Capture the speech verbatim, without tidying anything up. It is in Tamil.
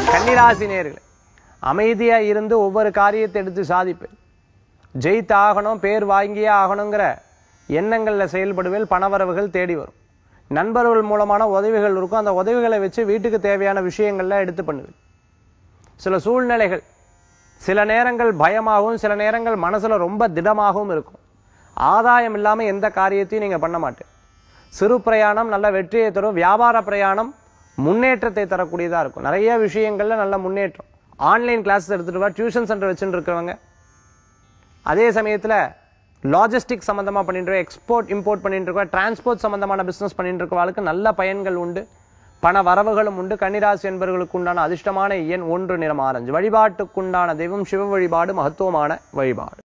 கன்னிராசி நேயர்களே, அமைதியா இருந்து ஒவ்வொரு காரியத்தை எடுத்து சாதிப்பேன். ஜெயித்து ஆகணும், பேர் வாங்கியே ஆகணுங்கிற எண்ணங்கள்ல செயல்படுவேல். பணவரவுகள் தேடி வரும். நண்பர்கள் மூலமான உதவிகள் இருக்கும். அந்த உதவிகளை வச்சு வீட்டுக்கு தேவையான விஷயங்கள்ல எடுத்து பண்ணுவேன். சில சூழ்நிலைகள் சில நேரங்கள் பயமாகவும் சில நேரங்கள் மனசுல ரொம்ப திடமாகவும் இருக்கும். ஆதாயம் இல்லாம எந்த காரியத்தையும் நீங்க பண்ண மாட்டேன். சிறு பிரயாணம் நல்ல வெற்றியை தரும். வியாபார பிரயாணம் முன்னேற்றத்தை தரக்கூடியதா இருக்கும். நிறைய விஷயங்கள்ல நல்ல முன்னேற்றம். ஆன்லைன் கிளாஸ் எடுத்துட்டு வா, டியூஷன் சென்டர் வச்சுட்டு இருக்கிறவங்க, அதே சமயத்துல லாஜிஸ்டிக் சம்பந்தமா பண்ணிட்டு இருக்க, எக்ஸ்போர்ட் இம்போர்ட் பண்ணிட்டு இருக்க, டிரான்ஸ்போர்ட் சம்பந்தமான பிசினஸ் பண்ணிட்டு இருக்கவங்களுக்கு நல்ல பயன்கள் உண்டு. பண வரவுகளும் உண்டு. கன்னிராசி என்பவர்களுக்கு உண்டான அதிர்ஷ்டமான எண் ஒன்று, நிறம் ஆரஞ்சு. வழிபாட்டுக்குண்டான தெய்வம் சிவ வழிபாடு, மகத்துவமான வழிபாடு.